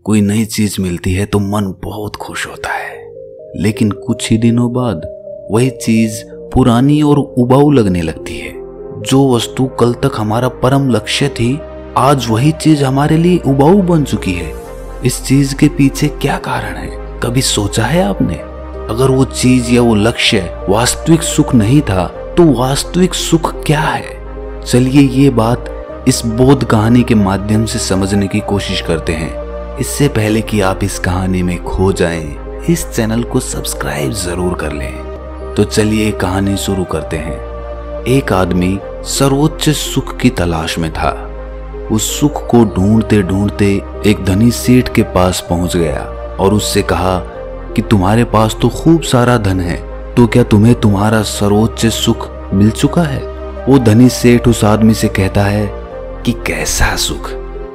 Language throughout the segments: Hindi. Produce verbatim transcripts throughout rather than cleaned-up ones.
कोई नई चीज मिलती है तो मन बहुत खुश होता है, लेकिन कुछ ही दिनों बाद वही चीज पुरानी और उबाऊ लगने लगती है। जो वस्तु कल तक हमारा परम लक्ष्य थी, आज वही चीज हमारे लिए उबाऊ बन चुकी है। इस चीज के पीछे क्या कारण है, कभी सोचा है आपने? अगर वो चीज या वो लक्ष्य वास्तविक सुख नहीं था तो वास्तविक सुख क्या है? चलिए ये बात इस बोध कहानी के माध्यम से समझने की कोशिश करते हैं। इससे पहले कि आप इस कहानी में खो जाएं, इस चैनल को सब्सक्राइब जरूर कर लें। तो चलिए कहानी शुरू करते हैं। एक आदमी सर्वोच्च सुख की तलाश में था। उस सुख को ढूंढते ढूंढते एक धनी सेठ के पास पहुंच गया और उससे कहा कि तुम्हारे पास तो खूब सारा धन है, तो क्या तुम्हें तुम्हारा सर्वोच्च सुख मिल चुका है? वो धनी सेठ उस आदमी से कहता है कि कैसा सुख?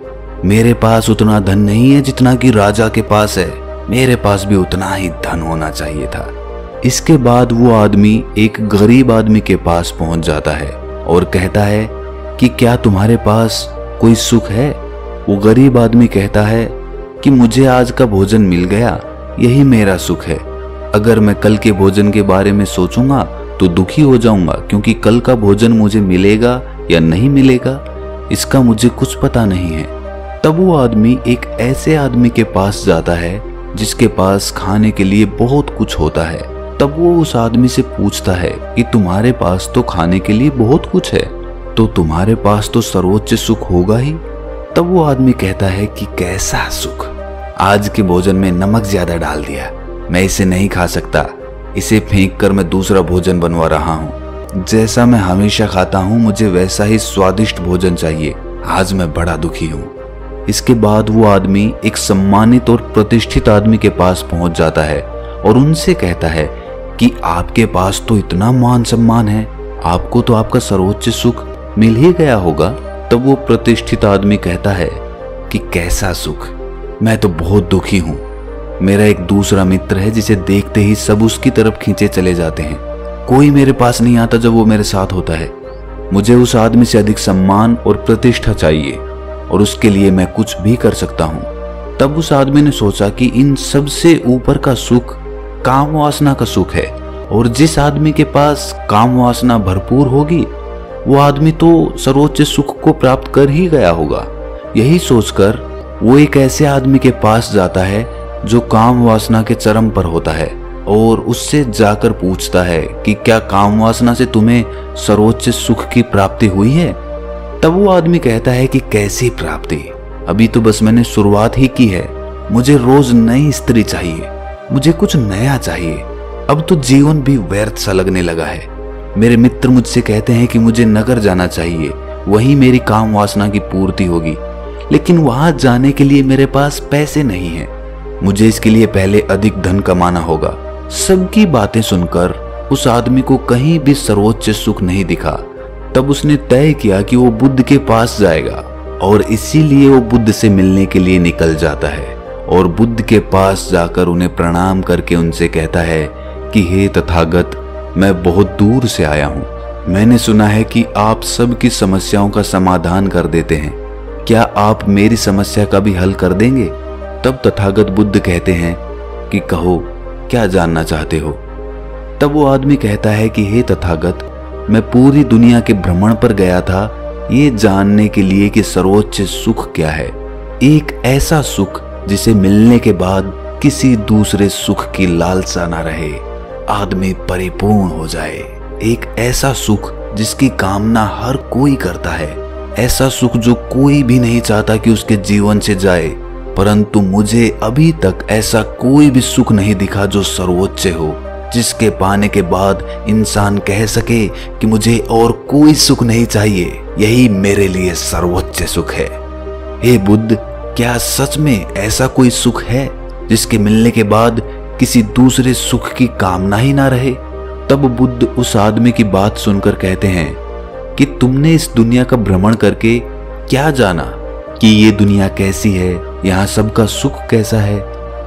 मेरे पास उतना धन नहीं है जितना कि राजा के पास है, मेरे पास भी उतना ही धन होना चाहिए था। इसके बाद वो आदमी एक गरीब आदमी के पास पहुंच जाता है और कहता है कि क्या तुम्हारे पास कोई सुख है? वो गरीब आदमी कहता है कि मुझे आज का भोजन मिल गया, यही मेरा सुख है। अगर मैं कल के भोजन के बारे में सोचूंगा तो दुखी हो जाऊंगा, क्योंकि कल का भोजन मुझे मिलेगा या नहीं मिलेगा इसका मुझे कुछ पता नहीं है। तब वो आदमी एक ऐसे आदमी के पास जाता है जिसके पास खाने के लिए बहुत कुछ होता है। तब वो उस आदमी से पूछता है कि तुम्हारे पास तो खाने के लिए बहुत कुछ है, तो तुम्हारे पास तो सर्वोच्च सुख होगा ही। तब वो आदमी कहता है कि कैसा सुख? आज के भोजन में नमक ज्यादा डाल दिया, मैं इसे नहीं खा सकता, इसे फेंक कर मैं दूसरा भोजन बनवा रहा हूँ। जैसा मैं हमेशा खाता हूँ मुझे वैसा ही स्वादिष्ट भोजन चाहिए, आज मैं बड़ा दुखी हूँ। इसके बाद वो आदमी एक सम्मानित और प्रतिष्ठित आदमी के पास पहुंच जाता है और उनसे कहता है कि आपके पास तो इतना मान सम्मान है, आपको तो आपका सर्वोच्च सुख मिल ही गया होगा। तब वो प्रतिष्ठित आदमी कहता है कि कैसा सुख? मैं तो बहुत दुखी हूँ। मेरा एक दूसरा मित्र है जिसे देखते ही सब उसकी तरफ खींचे चले जाते हैं, कोई मेरे पास नहीं आता जब वो मेरे साथ होता है। मुझे उस आदमी से अधिक सम्मान और प्रतिष्ठा चाहिए और उसके लिए मैं कुछ भी कर सकता हूँ। तब उस आदमी ने सोचा कि इन सबसे ऊपर का सुख काम वासना का सुख है, और जिस आदमी के पास काम वासना भरपूर होगी वो आदमी तो सर्वोच्च सुख को प्राप्त कर ही गया होगा। यही सोचकर वो एक ऐसे आदमी के पास जाता है जो काम वासना के चरम पर होता है और उससे जाकर पूछता है कि क्या काम वासना से तुम्हें सर्वोच्च सुख की प्राप्ति हुई है? तब वो आदमी कहता है कि कैसी प्राप्ति, अभी तो बस मैंने शुरुआत ही की है। मुझे रोज नई स्त्री चाहिए, मुझे कुछ नया चाहिए। अब तो जीवन भी व्यर्थ सा लगने लगा है। मेरे मित्र मुझसे कहते हैं कि मुझे नगर जाना चाहिए, वहीं मेरी काम वासना की पूर्ति होगी, लेकिन वहां जाने के लिए मेरे पास पैसे नहीं हैं। मुझे इसके लिए पहले अधिक धन कमाना होगा। सबकी बातें सुनकर उस आदमी को कहीं भी सर्वोच्च सुख नहीं दिखा। तब उसने तय किया कि वो बुद्ध के पास जाएगा और इसीलिए वो बुद्ध से मिलने के लिए निकल जाता है और बुद्ध के पास जाकर उन्हें प्रणाम करके उनसे कहता है कि हे तथागत, मैं बहुत दूर से आया हूँ। मैंने सुना है कि आप सबकी समस्याओं का समाधान कर देते हैं, क्या आप मेरी समस्या का भी हल कर देंगे? तब तथागत बुद्ध कहते हैं कि कहो, क्या जानना चाहते हो? तब वो आदमी कहता है कि हे तथागत, मैं पूरी दुनिया के भ्रमण पर गया था ये जानने के लिए कि सर्वोच्च सुख क्या है। एक ऐसा सुख जिसे मिलने के बाद किसी दूसरे सुख की लालसा ना रहे, आदमी परिपूर्ण हो जाए। एक ऐसा सुख जिसकी कामना हर कोई करता है, ऐसा सुख जो कोई भी नहीं चाहता कि उसके जीवन से जाए। परंतु मुझे अभी तक ऐसा कोई भी सुख नहीं दिखा जो सर्वोच्च हो, जिसके पाने के बाद इंसान कह सके कि मुझे और कोई सुख नहीं चाहिए, यही मेरे लिए सर्वोच्च सुख है। हे बुद्ध, क्या सच में ऐसा कोई सुख है जिसके मिलने के बाद किसी दूसरे सुख की कामना ही ना रहे? तब बुद्ध उस आदमी की बात सुनकर कहते हैं कि तुमने इस दुनिया का भ्रमण करके क्या जाना कि ये दुनिया कैसी है, यहाँ सबका सुख कैसा है?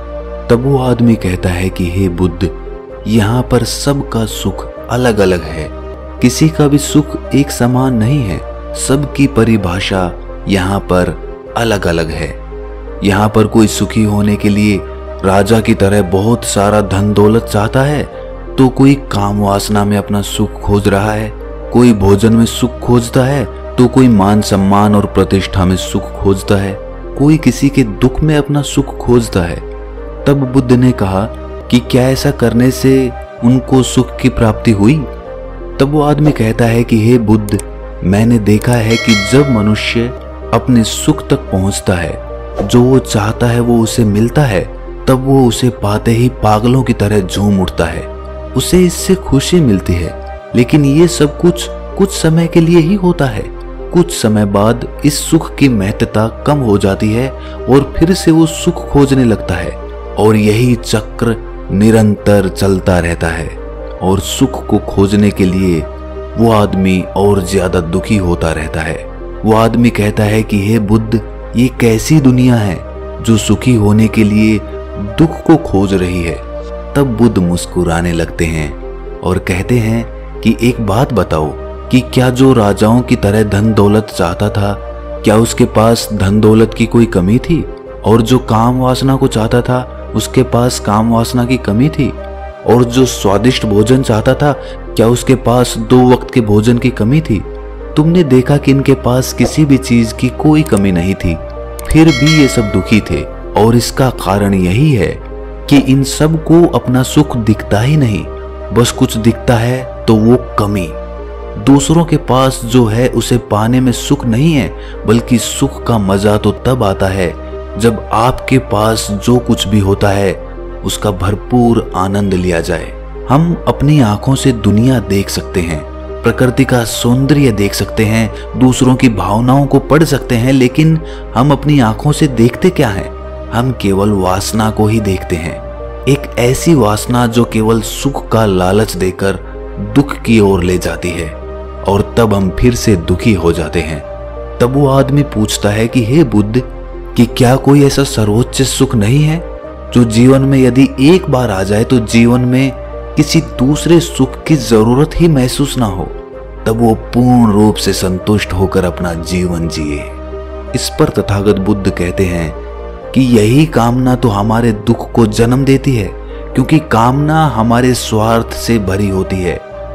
तब वो आदमी कहता है कि हे बुद्ध, यहाँ पर सबका सुख अलग अलग है, किसी का भी सुख एक समान नहीं है, सबकी परिभाषा यहाँ पर अलग अलग है। यहाँ पर कोई सुखी होने के लिए राजा की तरह बहुत सारा धन दौलत चाहता है, तो कोई काम वासना में अपना सुख खोज रहा है, कोई भोजन में सुख खोजता है, तो कोई मान सम्मान और प्रतिष्ठा में सुख खोजता है, कोई किसी के दुख में अपना सुख खोजता है। तब बुद्ध ने कहा कि क्या ऐसा करने से उनको सुख की प्राप्ति हुई? तब वो आदमी कहता है कि हे बुद्ध, मैंने देखा है कि जब मनुष्य अपने सुख तक पहुंचता है, जो वो चाहता है वो उसे मिलता है, तब वो उसे पाते ही पागलों की तरह झूम उठता है, उसे इससे खुशी मिलती है। लेकिन ये सब कुछ कुछ समय के लिए ही होता है। कुछ समय बाद इस सुख की महत्ता कम हो जाती है और फिर से वो सुख खोजने लगता है, और यही चक्र निरंतर चलता रहता है। और सुख को खोजने के लिए वो आदमी और ज्यादा दुखी होता रहता है। वो आदमी कहता है कि हे बुद्ध, ये कैसी दुनिया है जो सुखी होने के लिए दुख को खोज रही है। तब बुद्ध मुस्कुराने लगते हैं और कहते हैं कि एक बात बताओ कि क्या जो राजाओं की तरह धन दौलत चाहता था, क्या उसके पास धन दौलत की कोई कमी थी? और जो काम वासना को चाहता था, उसके पास काम वासना की कमी थी? और जो स्वादिष्ट भोजन चाहता था, क्या उसके पास दो वक्त के भोजन की कमी थी? तुमने देखा कि इनके पास किसी भी चीज की कोई कमी नहीं थी, फिर भी ये सब दुखी थे। और इसका कारण यही है कि इन सब को अपना सुख दिखता ही नहीं, बस कुछ दिखता है तो वो कमी। दूसरों के पास जो है उसे पाने में सुख नहीं है, बल्कि सुख का मजा तो तब आता है जब आपके पास जो कुछ भी होता है उसका भरपूर आनंद लिया जाए। हम अपनी आंखों से दुनिया देख सकते हैं, प्रकृति का सौंदर्य देख सकते हैं, दूसरों की भावनाओं को पढ़ सकते हैं, लेकिन हम अपनी आंखों से देखते क्या हैं? हम केवल वासना को ही देखते हैं, एक ऐसी वासना जो केवल सुख का लालच देकर दुख की ओर ले जाती है, और तब हम फिर से दुखी हो जाते हैं। तब वो आदमी पूछता है कि हे बुद्ध, कि क्या कोई ऐसा सर्वोच्च सुख नहीं है जो जीवन में यदि एक बार आ जाए तो जीवन में किसी दूसरे सुख की जरूरत ही महसूस ना हो, तब वो पूर्ण रूप से संतुष्ट होकर अपना जीवन जिए। इस पर तथागत बुद्ध कहते हैं कि यही कामना तो हमारे दुख को जन्म देती है, क्योंकि कामना हमारे स्वार्थ से भरी होती है।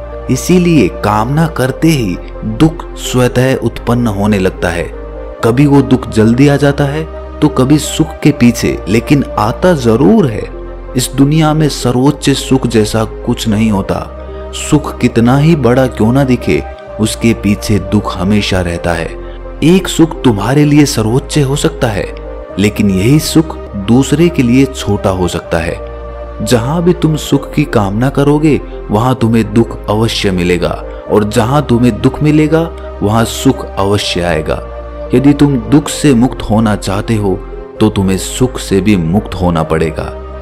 इसीलिए कामना करते ही दुख स्वतः उत्पन्न होने लगता है। कभी वो दुख जल्दी आ जाता है तो कभी सुख के पीछे, लेकिन आता जरूर है। इस दुनिया में सर्वोच्च सुख जैसा कुछ नहीं होता। सुख कितना ही बड़ा क्यों ना दिखे, उसके पीछे दुख हमेशा रहता है। एक सुख तुम्हारे लिए सर्वोच्च हो सकता है, लेकिन यही सुख दूसरे के लिए छोटा हो सकता है। जहां भी तुम सुख की कामना करोगे वहां तुम्हें दुख अवश्य मिलेगा, और जहां तुम्हें दुख मिलेगा वहां सुख अवश्य आएगा। यदि तुम दुख से मुक्त होना चाहते हो तो तुम्हें सुख से भी मुक्त होना पड़ेगा।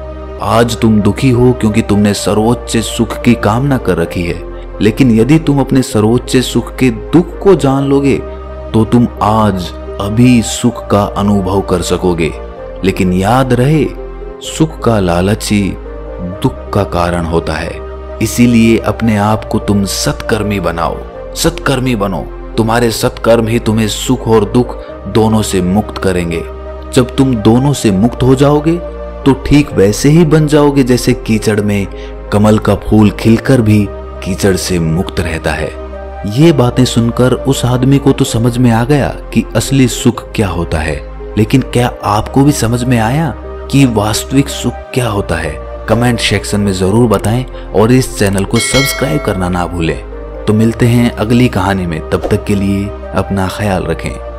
आज तुम दुखी हो क्योंकि तुमने सर्वोच्च सुख की कामना कर रखी है, लेकिन यदि तुम अपने सर्वोच्च सुख के दुख को जान लोगे तो तुम आज अभी सुख का अनुभव कर सकोगे। लेकिन याद रहे, सुख का लालच ही दुख का कारण होता है। इसीलिए अपने आप को तुम सत्कर्मी बनाओ, सत्कर्मी बनो। तुम्हारे सत्कर्म ही तुम्हें सुख और दुख दोनों से मुक्त करेंगे। जब तुम दोनों से मुक्त हो जाओगे तो ठीक वैसे ही बन जाओगे जैसे कीचड़ में कमल का फूल खिलकर भी कीचड़ से मुक्त रहता है। ये बातें सुनकर उस आदमी को तो समझ में आ गया कि असली सुख क्या होता है, लेकिन क्या आपको भी समझ में आया कि वास्तविक सुख क्या होता है? कमेंट सेक्शन में जरूर बताएं और इस चैनल को सब्सक्राइब करना ना भूलें। तो मिलते हैं अगली कहानी में, तब तक के लिए अपना ख्याल रखें।